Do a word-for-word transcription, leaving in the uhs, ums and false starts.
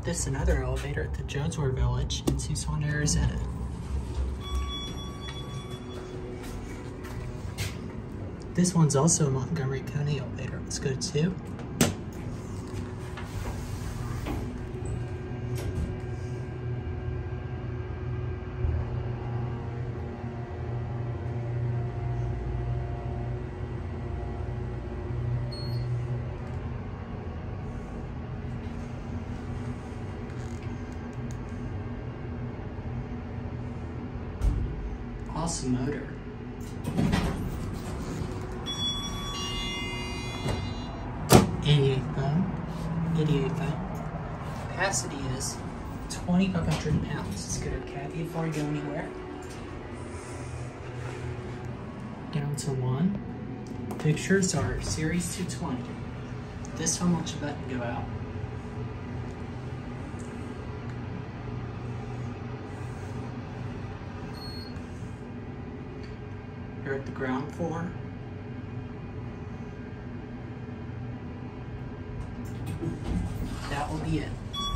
this another elevator at the Joesler Village in Tucson, Arizona. This one's also a MontgomeryKone elevator. Let's go to two. Awesome motor. eighty-eight phone. eighty-eight phone. Capacity is twenty-five hundred pounds. It's good at caddy before you go anywhere. Down to one. Pictures are Series two twenty. This one lets your button go out. You're at the ground floor. That will be it.